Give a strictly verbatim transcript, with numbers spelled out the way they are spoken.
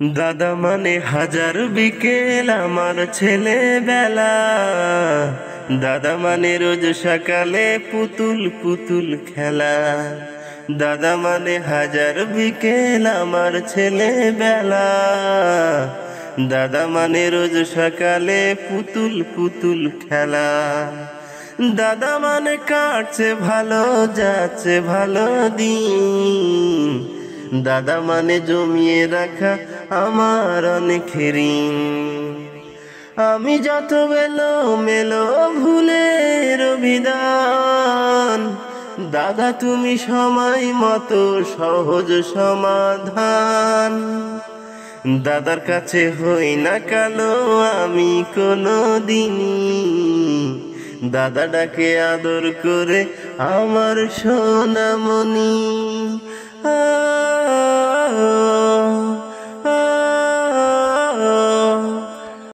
দাদা মানে হাজার বিকেল আমার ছেলেবেলা। দাদা মানে রোজ সকালে পুতুল পুতুল খেলা। দাদা মানে হাজার বিকেল আমার ছেলেবেলা। দাদা মানে রোজ সকালে পুতুল পুতুল খেলা। দাদা মানে কাটছে ভালো যাচ্ছে ভালো দিন। দাদা মানে জমিয়ে রাখা আমার অনেক ঋণ। আমি যত বেলো মেলো ভুলের বিধান, দাদা তুমি সময় মতো সহজ সমাধান। দাদার কাছে হই না কালো আমি কোনো দিনই, দাদা ডাকে আদর করে আমার সোনামণি। আ